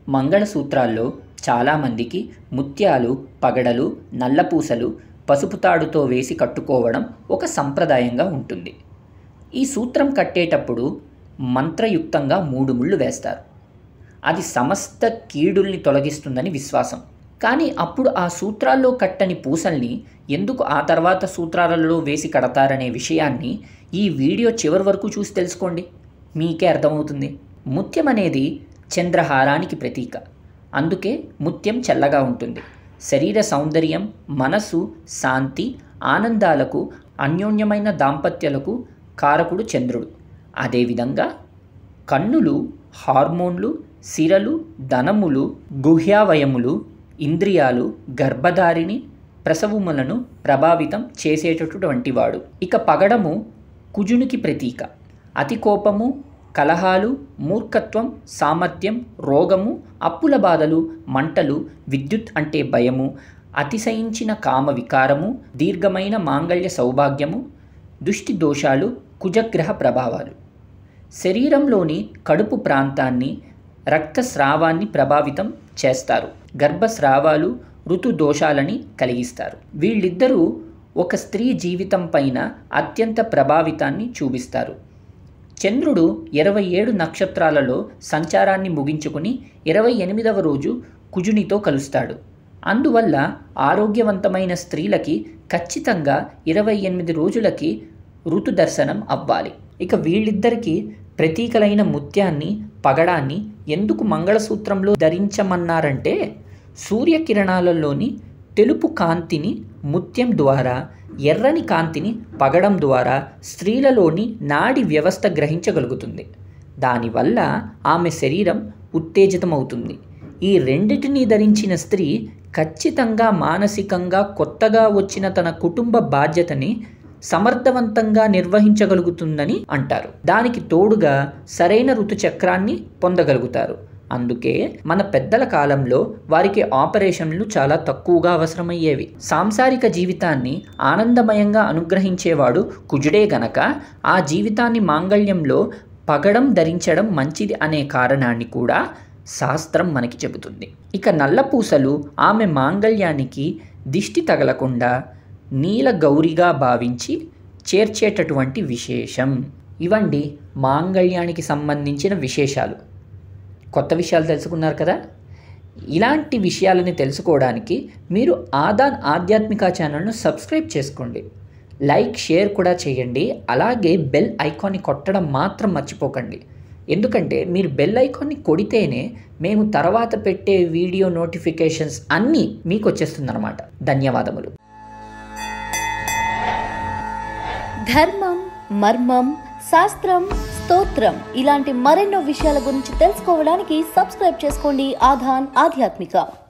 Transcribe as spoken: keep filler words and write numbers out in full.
మంగళసూత్రాల్లో చాలామందికి ముత్యాలు, పగడలు, నల్లపూసలు, పసుపు తాడుతో వేసి కట్టుకోవడం ఒక సంప్రదాయంగా ఉంటుంది. ఈ సూత్రం కట్టేటప్పుడు మంత్రయుక్తంగా మూడు ముళ్ళు వేస్తారు. అది సమస్త కీడుల్ని తొలగిస్తుందని విశ్వాసం. కానీ అప్పుడు ఆ సూత్రాల్లో కట్టని పూసల్ని ఎందుకు ఆ తర్వాత సూత్రాలలో వేసి కడతారనే విషయాన్ని ఈ వీడియో చివరి వరకు చూసి తెలుసుకోండి, మీకే అర్థమవుతుంది. ముత్యం అనేది చంద్రహారానికి ప్రతీక. అందుకే ముత్యం చల్లగా ఉంటుంది. శరీర సౌందర్యం, మనసు, శాంతి, ఆనందాలకు, అన్యోన్యమైన దాంపత్యాలకు కారకుడు చంద్రుడు. అదేవిధంగా కన్నులు హార్మోన్లు, సిరలు, ధనములు, గుహ్యావయములు, ఇంద్రియాలు, గర్భధారిణి, ప్రసవములను ప్రభావితం చేసేటటువంటి వాడు. ఇక పగడము కుజునికి ప్రతీక. అతి కోపము, కలహాలు, మూర్ఖత్వం, సామర్థ్యం, రోగము, అప్పుల బాధలు, మంటలు, విద్యుత్ అంటే భయము, అతిశయించిన కామ వికారము, దీర్ఘమైన మాంగళ్య సౌభాగ్యము, దుష్టి దోషాలు కుజగ్రహ ప్రభావాలు. శరీరంలోని కడుపు ప్రాంతాన్ని, రక్తస్రావాన్ని ప్రభావితం చేస్తారు. గర్భస్రావాలు, ఋతు దోషాలని కలిగిస్తారు. వీళ్ళిద్దరూ ఒక స్త్రీ జీవితం పైన అత్యంత ప్రభావితాన్ని చూపిస్తారు. చంద్రుడు ఇరవై ఏడు నక్షత్రాలలో సంచారాన్ని ముగించుకుని ఇరవై ఎనిమిదవ రోజు కుజునితో కలుస్తాడు. అందువల్ల ఆరోగ్యవంతమైన స్త్రీలకి ఖచ్చితంగా ఇరవై ఎనిమిది రోజులకి ఋతు దర్శనం అవ్వాలి. ఇక వీళ్ళిద్దరికీ ప్రతీకలైన ముత్యాన్ని, పగడాన్ని ఎందుకు మంగళసూత్రంలో ధరించమన్నారంటే, సూర్యకిరణాలలోని తెలుపు కాంతిని ముత్యం ద్వారా, ఎర్రని కాంతిని పగడం ద్వారా స్త్రీలలోని నాడి వ్యవస్థ గ్రహించగలుగుతుంది. దానివల్ల ఆమె శరీరం ఉత్తేజితమవుతుంది. ఈ రెండిటిని ధరించిన స్త్రీ ఖచ్చితంగా మానసికంగా కొత్తగా వచ్చిన తన కుటుంబ బాధ్యతని సమర్థవంతంగా నిర్వహించగలుగుతుందని అంటారు. దానికి తోడుగా సరైన ఋతుచక్రాన్ని పొందగలుగుతారు. అందుకే మన పెద్దల కాలంలో వారికి ఆపరేషన్లు చాలా తక్కువగా అవసరమయ్యేవి. సాంసారిక జీవితాన్ని ఆనందమయంగా అనుగ్రహించేవాడు కుజుడే గనక ఆ జీవితాన్ని మాంగళ్యంలో పగడం ధరించడం మంచిది అనే కారణాన్ని కూడా శాస్త్రం మనకి చెబుతుంది. ఇక నల్లపూసలు ఆమె మాంగళ్యానికి దిష్టి తగలకుండా నీల గౌరిగా భావించి చేర్చేటటువంటి విశేషం. ఇవండి మాంగళ్యానికి సంబంధించిన విశేషాలు. కొత్త విషయాలు తెలుసుకున్నారు కదా. ఇలాంటి విషయాలని తెలుసుకోవడానికి మీరు ఆదాన్ ఆధ్యాత్మిక ఛానల్ను సబ్స్క్రైబ్ చేసుకోండి, లైక్ షేర్ కూడా చేయండి. అలాగే బెల్ ఐకాన్ని కొట్టడం మాత్రం మర్చిపోకండి. ఎందుకంటే మీరు బెల్ ఐకాన్ని కొడితేనే మేము తర్వాత పెట్టే వీడియో నోటిఫికేషన్స్ అన్నీ మీకు వచ్చేస్తుందన్నమాట. ధన్యవాదములు. ధర్మం, మర్మం, శాస్త్రం, స్తోత్రం ఇలాంటి మరెన్నో విషయాల గురించి తెలుసుకోవడానికి సబ్స్క్రైబ్ చేసుకోండి ఆధాన్ ఆధ్యాత్మిక.